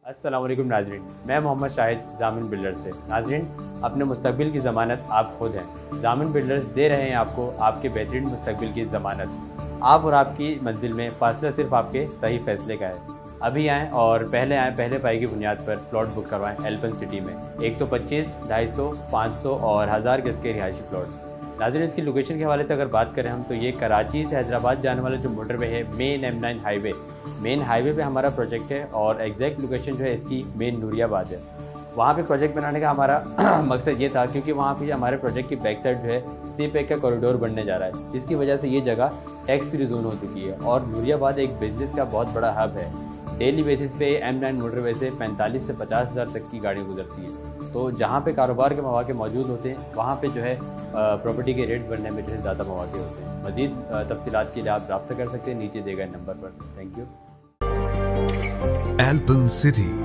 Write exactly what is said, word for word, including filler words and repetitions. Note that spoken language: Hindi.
अस्सलाम वालेकुम नाज़रीन, मैं मोहम्मद शाहिद जामिन बिल्डर्स से। नाज़रीन, अपने मुस्तकबिल की ज़मानत आप खुद हैं। जामिन बिल्डर्स दे रहे हैं आपको आपके बेहतरीन मुस्तकबिल की ज़मानत। आप और आपकी मंजिल में फासला सिर्फ आपके सही फैसले का है। अभी आएँ और पहले आएँ, पहले पाई की बुनियाद पर प्लॉट बुक करवाएँ एल्पन सिटी में। एक सौ पच्चीस, ढाई सौ, पाँच सौ और हज़ार गज के रिहायशी प्लॉट। नाज़रीन, इसकी लोकेशन के हवाले से अगर बात करें हम तो ये कराची से हैदराबाद जाने वाला जो मोटरवे है, main M nine highway, main highway पे हमारा प्रोजेक्ट है और एग्जैक्ट लोकेशन जो है इसकी मेन नूरियाबाद है। वहाँ पे प्रोजेक्ट बनाने का हमारा मकसद ये था क्योंकि वहाँ पे हमारे प्रोजेक्ट की बैक साइड जो है सी पैक का कॉरिडोर बनने जा रहा है, जिसकी वजह से ये जगह टैक्स फ्री जोन हो चुकी है और नूरियाबाद एक बिजनेस का बहुत बड़ा हब है। डेली बेसिस पे एम नाइन मोटरवे से पैंतालीस से पचास हज़ार तक की गाड़ी गुजरती है, तो जहाँ पे कारोबार के मौके मौजूद होते हैं वहाँ पे जो है प्रॉपर्टी के रेट बढ़ने में जो है ज़्यादा मौके होते हैं। मज़ीद तफसीलात के लिए आप रब्ता कर सकते हैं नीचे दिए गए नंबर पर। Thank you. Alpen City